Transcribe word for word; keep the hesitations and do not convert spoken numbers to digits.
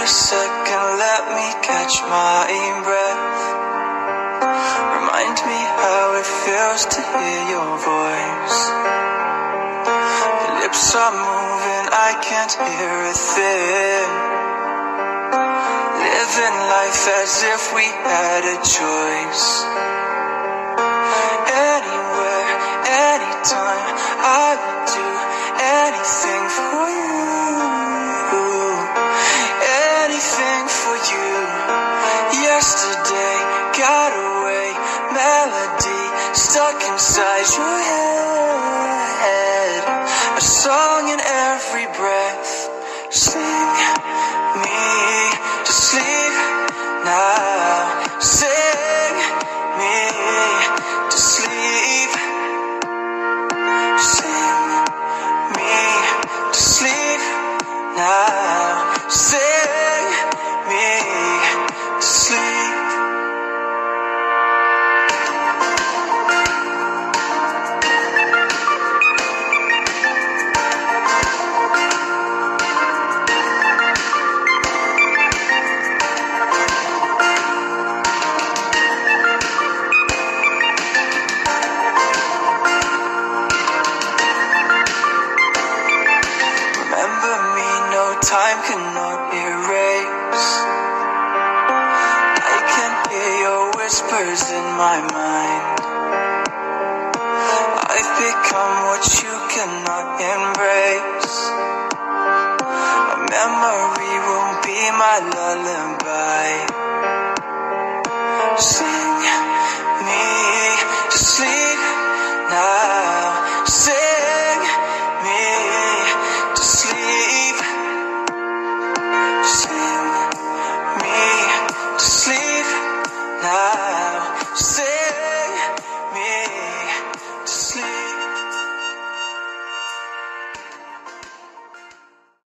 a second, let me catch my breath. Remind me how it feels to hear your voice. Your lips are moving, I can't hear a thing. Living life as if we had a choice. Anywhere, anytime, I would do anything for you. Anything for you. Yesterday got away, melody stuck inside your head. A song in every breath. Sing me to sleep now. Sing me to sleep. Sing me to sleep now. Sing me to sleep. Time cannot erase. I can hear your whispers in my mind. I've become what you cannot embrace. A memory won't be my lullaby.